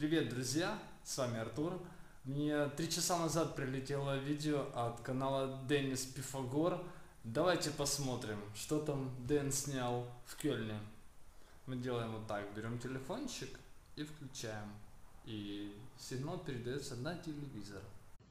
Привет, друзья! С вами Артур. Мне 3 часа назад прилетело видео от канала Денис Пифагор. Давайте посмотрим, что там Дэн снял в Кёльне. Мы делаем вот так, берем телефончик и включаем. И сигнал передается на телевизор.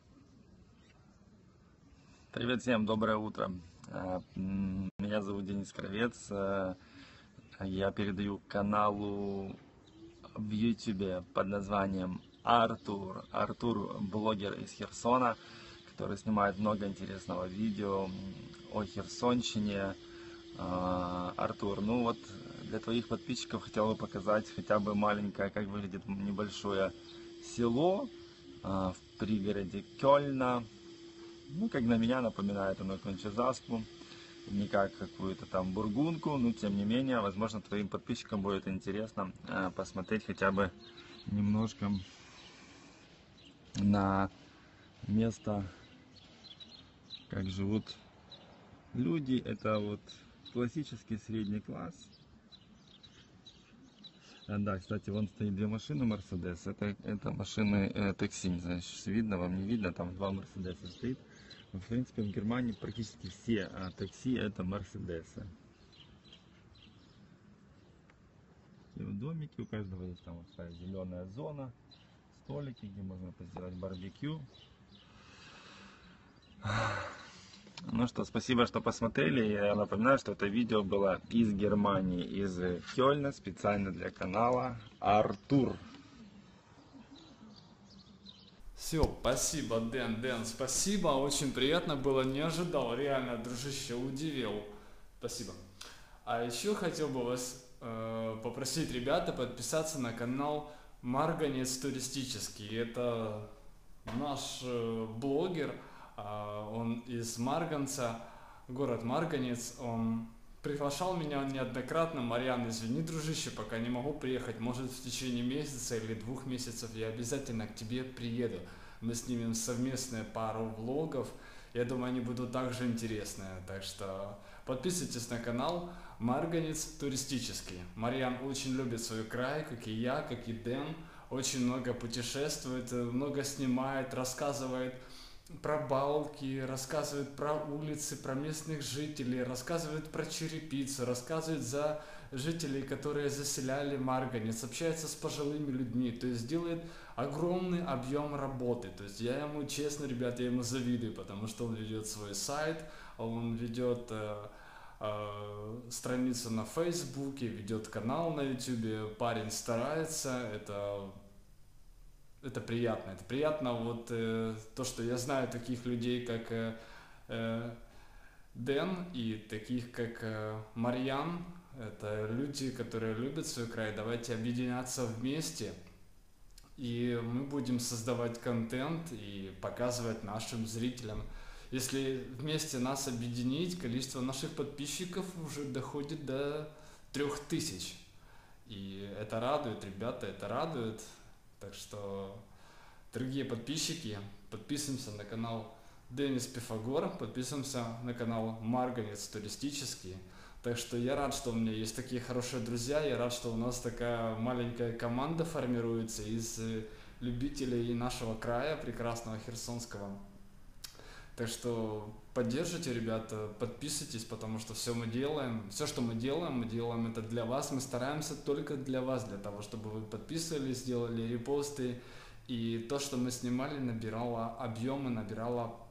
Привет всем, доброе утро. Меня зовут Денис Кравец. Я передаю каналу в YouTube под названием Артур. Артур блогер из Херсона, который снимает много интересного видео о Херсонщине. Артур, ну вот для твоих подписчиков хотел бы показать хотя бы маленькое, как выглядит небольшое село в пригороде Кёльна. Ну, как на меня напоминает оно Кончезаспу, не как какую-то там бургунку, но тем не менее, возможно, твоим подписчикам будет интересно посмотреть хотя бы немножко на место, как живут люди. Это вот классический средний класс. Да, кстати, вон стоит две машины Мерседес. Это машины такси, не знаю, видно вам, не видно, там два Мерседеса стоит. В принципе, в Германии практически все такси это Мерседесы. И в домике у каждого есть там вот такая зеленая зона, столики, где можно сделать барбекю. Ну что, спасибо, что посмотрели. Я напоминаю, что это видео было из Германии, из Кёльна, специально для канала Артур. Все, спасибо, Дэн, спасибо, очень приятно было, не ожидал, реально, дружище, удивил. Спасибо. А еще хотел бы вас попросить, ребята, подписаться на канал Марганец Туристический. Это наш блогер, он из Марганца, город Марганец. Он приглашал меня неоднократно. Марьян, извини, дружище, пока не могу приехать. Может, в течение месяца или 2 месяцев я обязательно к тебе приеду. Мы снимем совместные пару влогов. Я думаю, они будут также интересные. Так что подписывайтесь на канал Марганец Туристический. Марьян очень любит свой край, как и я, как и Дэн. Очень много путешествует, много снимает, рассказывает про балки, рассказывает про улицы, про местных жителей, рассказывает про черепицу, рассказывает за жителей, которые заселяли Марганец, общается с пожилыми людьми, то есть делает огромный объем работы. То есть я ему, честно, ребят, я ему завидую, потому что он ведет свой сайт, он ведет страницу на Фейсбуке, ведет канал на Ютубе, парень старается, это приятно. Это приятно вот то, что я знаю таких людей, как Дэн, и таких, как Марьян. Это люди, которые любят свой край. Давайте объединяться вместе, и мы будем создавать контент и показывать нашим зрителям. Если вместе нас объединить, количество наших подписчиков уже доходит до 3000. И это радует, ребята, это радует. Так что, дорогие подписчики, подписываемся на канал Денис Пифагор, подписываемся на канал Марганец Туристический. Так что я рад, что у меня есть такие хорошие друзья, я рад, что у нас такая маленькая команда формируется из любителей нашего края, прекрасного Херсонского. Так что поддержите, ребята, подписывайтесь, потому что все что мы делаем это для вас, мы стараемся только для вас, для того, чтобы вы подписывались, делали репосты, и то, что мы снимали, набирало объемы, набирало